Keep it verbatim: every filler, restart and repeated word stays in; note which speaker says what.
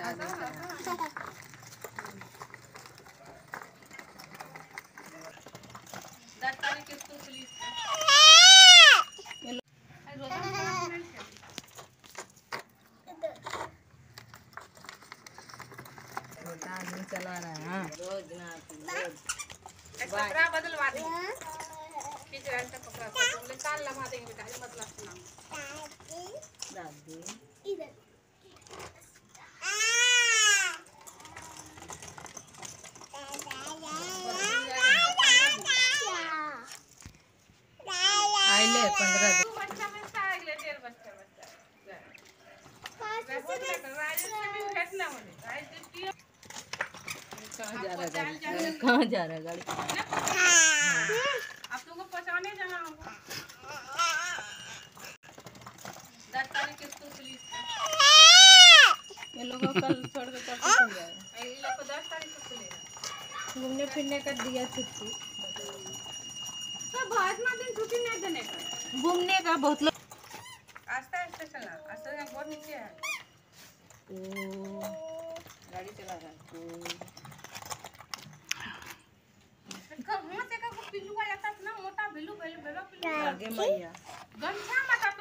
Speaker 1: बता दे दस तारीख के स्कूल पुलिस आदमी चला रहा है। हाँ रोज ना कपड़ा बदलवा दे खींच रहा है कपड़ा तुमने काल लगा देंगे बेटा ये मतलब सुना दादी इधर आइले पंद्रह दिन बच्चा में से आइले डेढ़ बच्चा बच्चा भेजना होने कहाँ जा रहा गाड़ी कहाँ जा रहा गाड़ी आप तुमको पहुँचाने जाना होगा दस तारीख के स्कूल पुलिस ये लोग कल छोड़ के कब चल जाएगा ये लोग को दस तारीख को खुलेगा घूमने फिरने का दिया छुट्टी तो बहुत ना दिन छुट्टी नहीं देने का घूमने का बहुत लोग आस्था स्टेशन आस्था का बहुत नीचे है ओ गाड़ी चला रहा है कहाँ से का पिल्लू आ जाता है ना मोटा बिल्लू बिल्लू बिल्लू आगे मैया गमछा मत